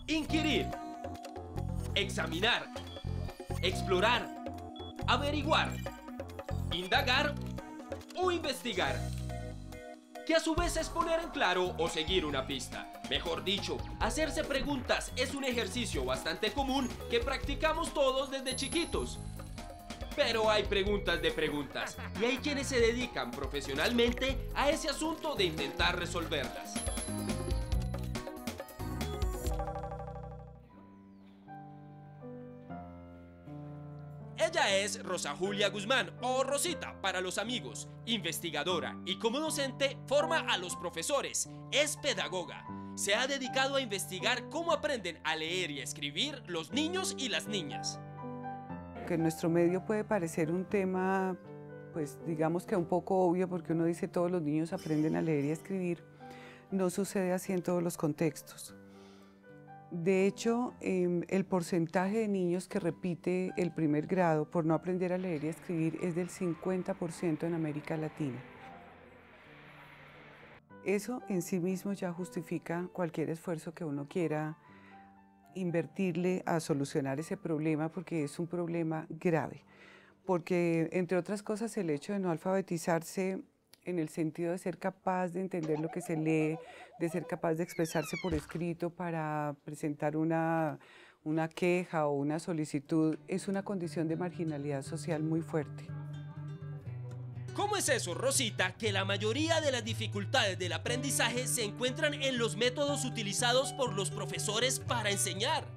Inquirir, examinar, explorar, averiguar, indagar o investigar, que a su vez es poner en claro o seguir una pista. Mejor dicho, hacerse preguntas es un ejercicio bastante común que practicamos todos desde chiquitos. Pero hay preguntas de preguntas y hay quienes se dedican profesionalmente a ese asunto de intentar resolverlas. Ella es Rosa Julia Guzmán, o Rosita para los amigos, investigadora y como docente forma a los profesores, es pedagoga. Se ha dedicado a investigar cómo aprenden a leer y a escribir los niños y las niñas. Que en nuestro medio puede parecer un tema, pues digamos que un poco obvio, porque uno dice todos los niños aprenden a leer y a escribir. No sucede así en todos los contextos. De hecho, el porcentaje de niños que repite el primer grado por no aprender a leer y a escribir es del 50% en América Latina. Eso en sí mismo ya justifica cualquier esfuerzo que uno quiera invertirle a solucionar ese problema, porque es un problema grave. Porque, entre otras cosas, el hecho de no alfabetizarse en el sentido de ser capaz de entender lo que se lee, de ser capaz de expresarse por escrito para presentar una queja o una solicitud, es una condición de marginalidad social muy fuerte. ¿Cómo es eso, Rosita, que la mayoría de las dificultades del aprendizaje se encuentran en los métodos utilizados por los profesores para enseñar?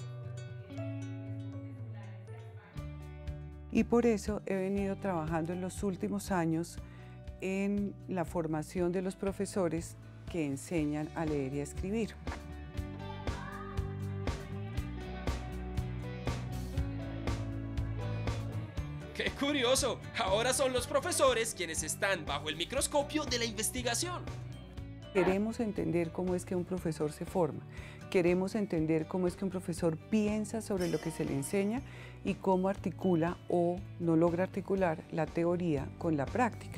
Y por eso he venido trabajando en los últimos años en la formación de los profesores que enseñan a leer y a escribir. ¡Qué curioso! Ahora son los profesores quienes están bajo el microscopio de la investigación. Queremos entender cómo es que un profesor se forma, queremos entender cómo es que un profesor piensa sobre lo que se le enseña y cómo articula o no logra articular la teoría con la práctica.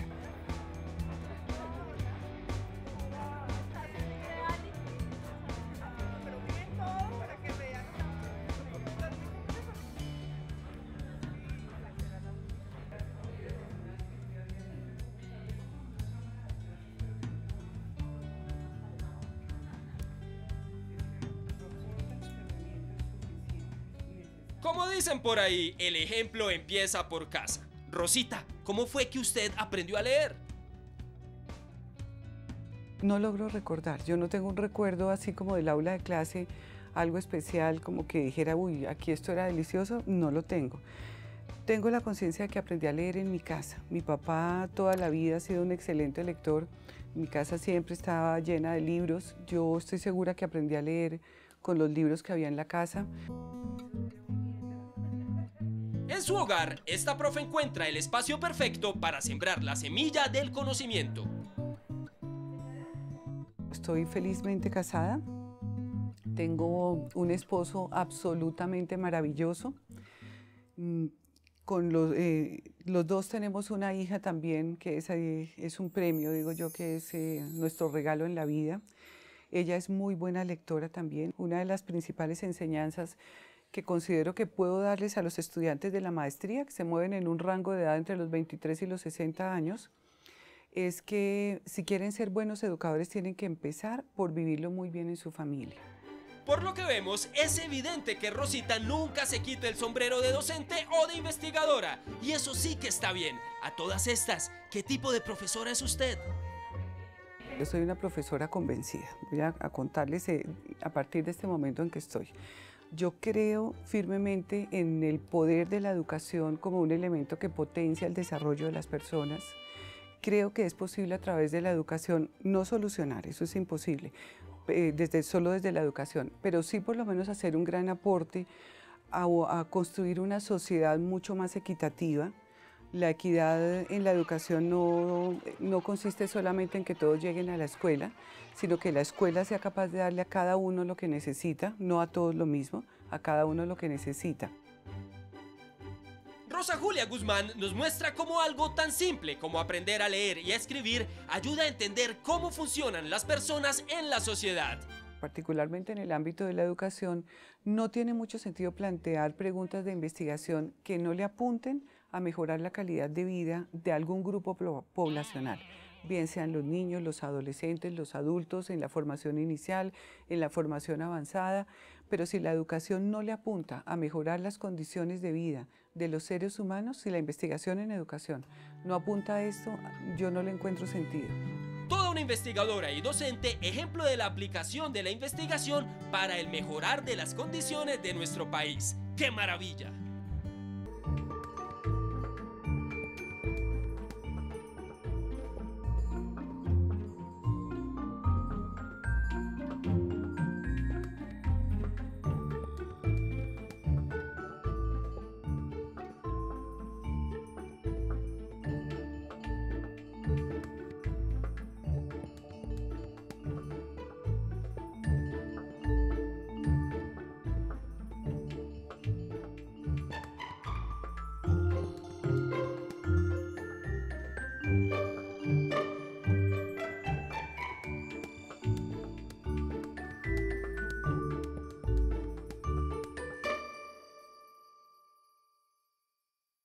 Como dicen por ahí, el ejemplo empieza por casa. Rosita, ¿cómo fue que usted aprendió a leer? No logro recordar, yo no tengo un recuerdo así como del aula de clase, algo especial, como que dijera, uy, aquí esto era delicioso, no lo tengo. Tengo la conciencia de que aprendí a leer en mi casa. Mi papá toda la vida ha sido un excelente lector, mi casa siempre estaba llena de libros, yo estoy segura que aprendí a leer con los libros que había en la casa. En su hogar, esta profe encuentra el espacio perfecto para sembrar la semilla del conocimiento. Estoy felizmente casada, tengo un esposo absolutamente maravilloso. Con los dos tenemos una hija también, que es un premio, digo yo, que es nuestro regalo en la vida. Ella es muy buena lectora también. Una de las principales enseñanzas que considero que puedo darles a los estudiantes de la maestría, que se mueven en un rango de edad entre los 23 y los 60 años, es que si quieren ser buenos educadores tienen que empezar por vivirlo muy bien en su familia. Por lo que vemos, es evidente que Rosita nunca se quita el sombrero de docente o de investigadora. Y eso sí que está bien. A todas estas, ¿qué tipo de profesora es usted? Yo soy una profesora convencida. Voy a contarles a partir de este momento en que estoy. Yo creo firmemente en el poder de la educación como un elemento que potencia el desarrollo de las personas. Creo que es posible a través de la educación no solucionar, eso es imposible, solo desde la educación, pero sí por lo menos hacer un gran aporte a construir una sociedad mucho más equitativa. La equidad en la educación no consiste solamente en que todos lleguen a la escuela, sino que la escuela sea capaz de darle a cada uno lo que necesita, no a todos lo mismo, a cada uno lo que necesita. Rosa Julia Guzmán nos muestra cómo algo tan simple como aprender a leer y a escribir ayuda a entender cómo funcionan las personas en la sociedad. particularmente en el ámbito de la educación, no tiene mucho sentido plantear preguntas de investigación que no le apunten a mejorar la calidad de vida de algún grupo poblacional, bien sean los niños, los adolescentes, los adultos, en la formación inicial, en la formación avanzada, pero si la educación no le apunta a mejorar las condiciones de vida de los seres humanos, si la investigación en educación no apunta a esto, yo no le encuentro sentido. Toda una investigadora y docente, ejemplo de la aplicación de la investigación para el mejorar de las condiciones de nuestro país. ¡Qué maravilla!